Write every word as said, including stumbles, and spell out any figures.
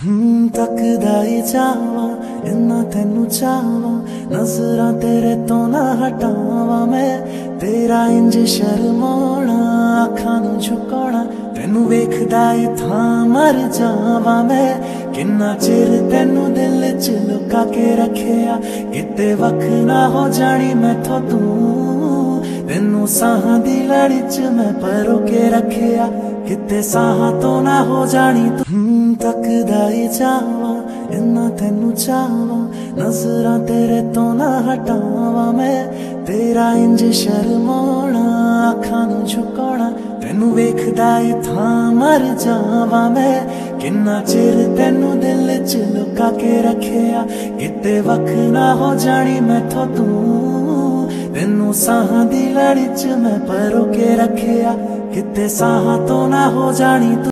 हूं तकदा ही जावा इन्ना तेनू चावा नजरां तेरे तो ना हटावा मैं तेरा इंज शर्माना अखां नू झुकाना तेनू वेखदा ही थां मर जावा मैं किन्ना चिर तेनू दिल च लुका के रखिया किते वख ना हो जानी मैथों तू तेनू साहां दी लड़ी च मैं परो के रखिया किते साहां तो ना हो जानी तू तकदा ही जावा इन्ना तेनू चावा नजरां तेरे तो ना हटावा मैं तेरा इंज शर्माना अखां नू झुकाना तेनू वेखदा ही थां मर जावा मैं किन्ना चिर तेनू दिल च लुका के रखिया किते वख ना हो जानी मैथों तू तेनू साहां दी लड़ी च मैं परो के रखिया किते साहां तो ना हो जानी तू।